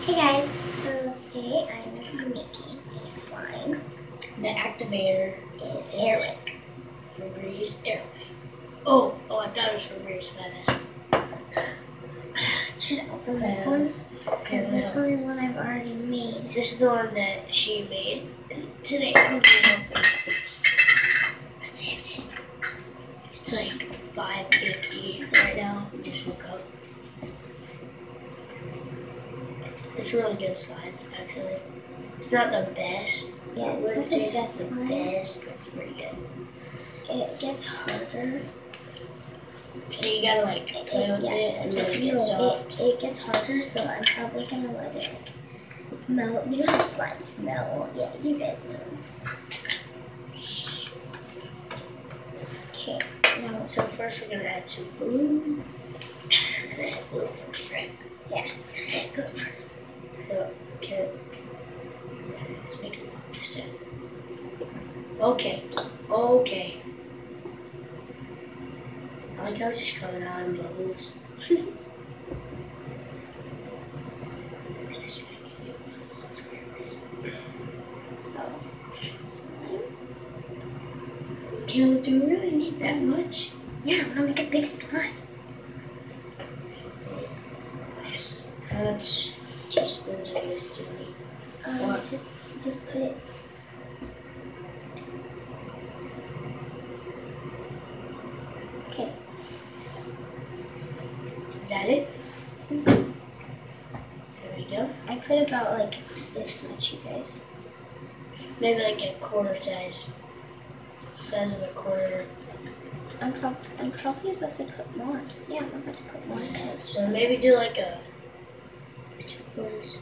Hey guys, so today I'm going to be making a slime. The activator is Airwick. Febreze Airwick. Oh, I thought it was Febreze, my bad. Try to open this one, because this one is one I've already made. This is the one that she made, and today I'm going to open it. I saved it. It's like $5.50 right now. We just woke up. It's really good slime, actually. It's not the best. Yeah, it's not the best slime. But it's pretty good. It gets harder. So you gotta like play with it and then it gets soft. It gets harder, so I'm probably gonna let it like melt. You know how slimes melt? Yeah, you guys know. Okay, now so first we're gonna add some glue. I'm gonna add glue first, right? Yeah, add glue first. So okay. Let's make it look this in. Okay. I like how it's just coming out in bubbles. So, slime. Do we really need that much? Yeah, I want to make a big slime. How much teaspoons of this do we need? Just put it. Okay. Is that it? There we go. I put about like this much, you guys. Maybe like a quarter size of a quarter. I'm probably about to put more. Yeah, I'm about to put more. So maybe do like a 2/4.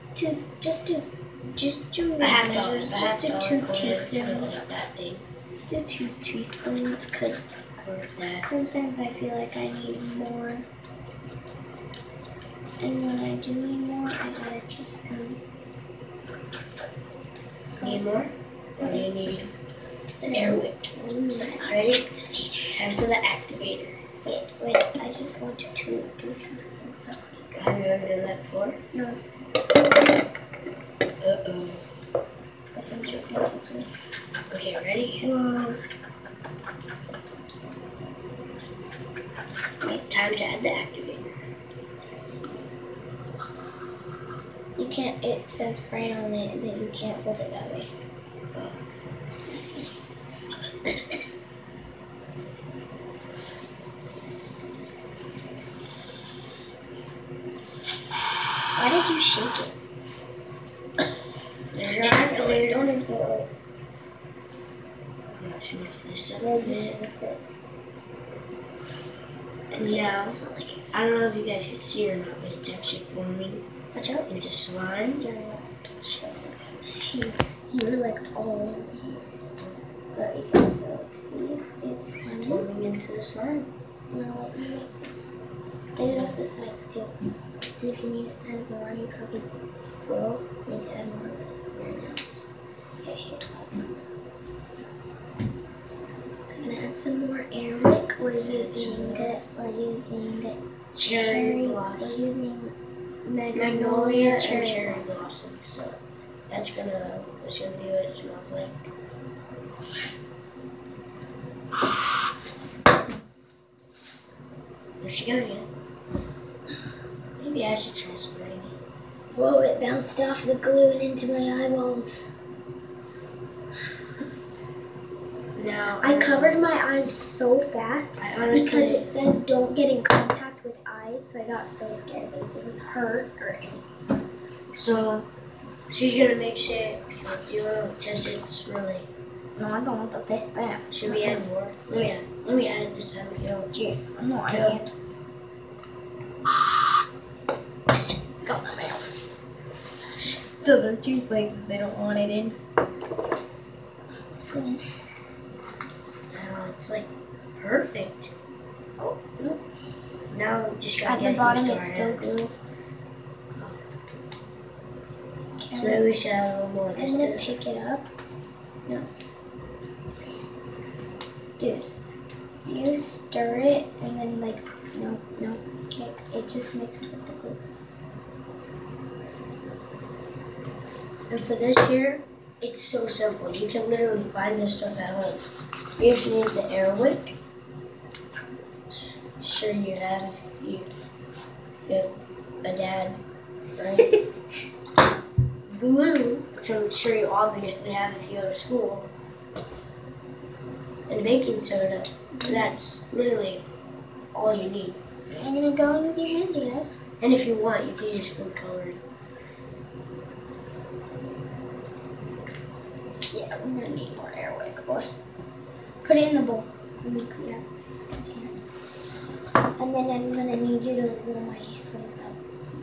Just do measures. Just do 2 teaspoons. Do 2 teaspoons, because sometimes I feel like I need more. And when I do need more, I add a teaspoon. So, need more? Or do you need an Airwick? We need an Ready? activator. Time for the activator. Wait, I just wanted to do something real quick. Have you ever done that before? No. Uh-oh. But I'm just going to do it. Okay, ready? Whoa. Wait, time to add the activator. You can't, it says right on it that you can't hold it that way. Let's see. Why did you shake it? There's your activator. Don't ignore it. I'm not sure if this up No, a you bit. shake it. And It now, doesn't smell like it. I don't know if you guys can see or not, but it's actually forming Watch out. into slime. You're not showing. You're like all in here. But you can still like see it's forming. Forming into the slime. And I'll let you mix it. Get it off the sides too. And if you need to add more, you probably will need to add more, but right now just get here. So I'm gonna add some more Airwick. We're using Cherry blossom. We're using Magnolia and cherry cherry blossom. blossom. So that's gonna be what it smells like. Where's she going again? Maybe I should try spraying it. Whoa, it bounced off the glue and into my eyeballs. Now I covered my eyes so fast because it says don't get in contact with eyes, so I got so scared, but it doesn't hurt or anything. So she's gonna mix it. Do you want to test it? It's really. No, I don't want to taste that. Should we add more? Let me add it this time. Go. Jeez, I'm not Go. adding it. Got my mouth. Those are 2 places they don't want it in. It's good. Now it's like perfect. Oh, no. Now we just gotta At get the bottom, used to it's our still hands. glued. So maybe we should add a little more of I'm this gonna too. pick it up. No. Deuce. You stir it and then like, no, okay, it just mixed with the glue. And for this here, it's so simple. You can literally find this stuff at home. You just need the air wick. Sure you have if you have a dad, right? Glue, which I'm sure you obviously have if you go to school. And baking soda. That's literally all you need. I'm gonna go in with your hands, you guys. And if you want, you can use food coloring. Yeah, we're gonna need more air wick, boy. Put it in the bowl. Yeah, container. And then I'm gonna need you to roll my sleeves up.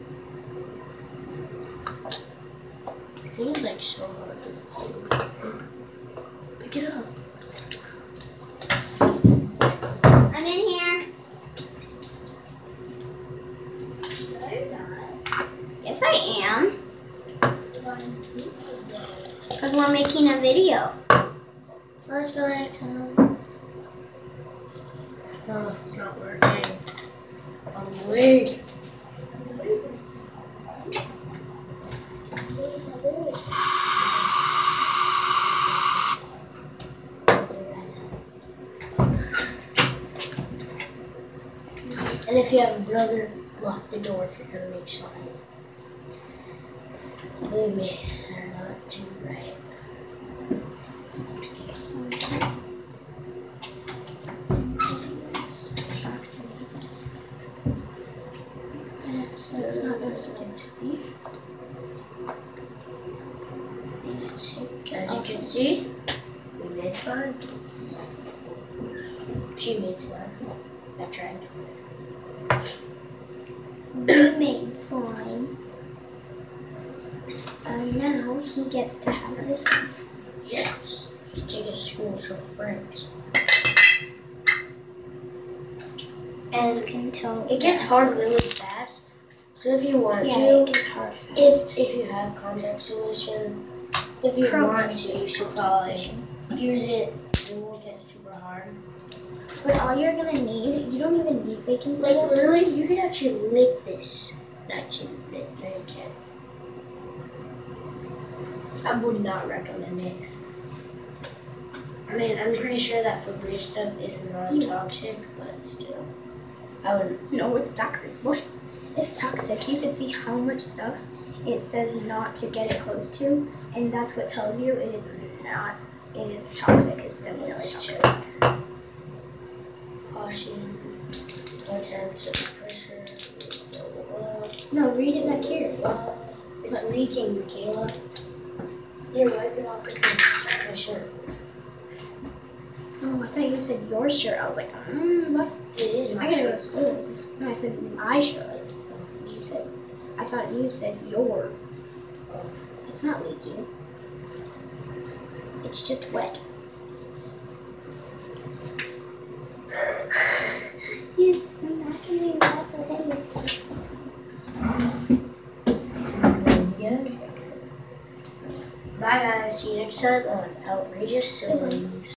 It feels like so hard. Pick it up. I'm in here. No, you're not. Yes, I am. Because we're making a video. Let's go back to. Oh, it's not working. I'm weak. And if you have a brother, lock the door if you're gonna make slime. Believe me, they're not too bright. Okay, so so it's not gonna stick to me. As you can see, we made slime. She made slime. I tried. We made slime. Now he gets to have this one. Yes. You take it to school and show my friends. And You can tell it gets hard really fast. So if you want Yeah, to, it gets hard fast. if you have contact solution, if you want to, you should probably use it. It won't get super hard. But all you're gonna need, you don't even need baking Like soda. literally, you could actually lick this. Not you, no, you can't. I would not recommend it. I mean, I'm pretty sure that Febreze stuff is non-toxic, but still, I would. No, it's toxic, boy. It's toxic. You can see how much stuff it says not to get it close to, and that's what tells you it is not. It is toxic. It's definitely toxic. Caution, attempts of pressure, blah, blah, blah. No, read it back here. It's leaking, Michaela. Here, wipe it off with my shirt. Oh, I thought you said your shirt. I was like, what? It is I my gotta go to shirt. school with this. No, I said my shirt. You said, I thought you said your. It's not leaking. It's just wet. You're smacking me up the head with stuff. Yeah. Bye guys, see you next time on Outrageous Siblings.